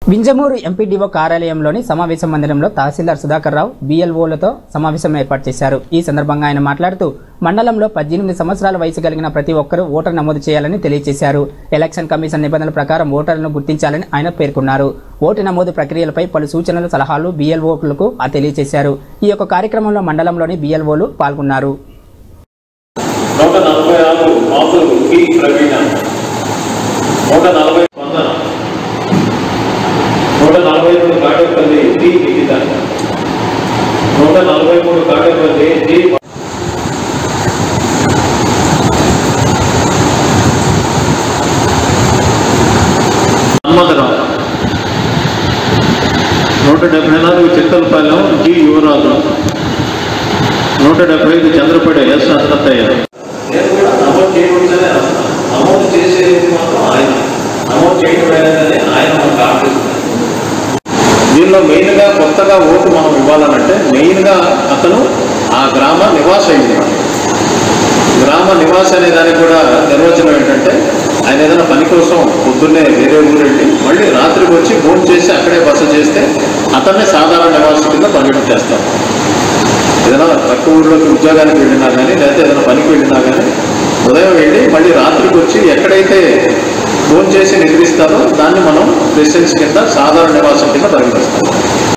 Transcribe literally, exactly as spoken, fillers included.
Vinjamuru MPDO కార్యాలయంలోని సమావేశ మందిరంలో తహసీల్దార్ సుధాకర్ రావు బీఎల్ఓలతో సమావేశం ఏర్పాటు చేశారు। ఈ సందర్భంగా ఆయన మాట్లాడుతూ మండలంలో పద్దెనిమిది సంవత్సరాల వయసు కలిగిన ప్రతి ఒక్కరూ ఓటర్ నమోదు చేయాలని తెలియజేశారు। ఎలక్షన్ కమిషన్ నిబంధనల ప్రకారం ఓటర్లను గుర్తించాలని ఆయన పేర్కొన్నారు। ఓటు నమోదు ప్రక్రియలపై పలు సూచనలు సలహాలు బీఎల్ఓలకు తెలియజేశారు। ఈ యొక్క కార్యక్రమంలో మండలంలోని బీఎల్ఓలు పాల్గొన్నారు। నూట నలభై మూడు కాటేపల్లి డి నిఖిత, నూట నలభై మూడు కాటేపల్లి డి హనుమంతరావు, నూట డెబ్బై నాలుగు చిత్తలపాలెం జి యువరాజు, నూట డెబ్బై ఐదు చంద్రపేట ఎస్ హనుమంతయ్య। నేను కూడా నమోదు చేయకూడదనే నమోదు చేసేది మాత్రం ఆయన నమోదు చేయకూడదనే ఆయన మనకు ఆలోచిస్తున్నారు। దీనిలో మెయిన్గా కొత్తగా ఓటు మనం ఇవ్వాలనంటే మెయిన్గా అతను ఆ గ్రామ నివాస అయింది। గ్రామ నివాస అనే దానికి కూడా నిర్వచనం ఏంటంటే ఆయన ఏదైనా పని కోసం పొద్దున్నే వేరే ఊరు వెళ్ళి మళ్ళీ రాత్రికి వచ్చి ఫోన్ చేసి అక్కడే బస చేస్తే అతన్నే సాధారణ నివాసం కింద పరిగణన చేస్తాం। ఏదైనా తక్కువ ఊళ్ళోకి ఉద్యోగానికి వెళ్ళినా కానీ లేకపోతే ఏదైనా పనికి వెళ్ళినా కానీ ఉదయం వెళ్ళి మళ్ళీ రాత్రికి వచ్చి ఎక్కడైతే ఫోన్ చేసి నిద్రిస్తారో దాన్ని మనం రెసిడెన్స్ కింద సాధారణ నివాసం కింద పరిగణిస్తాం।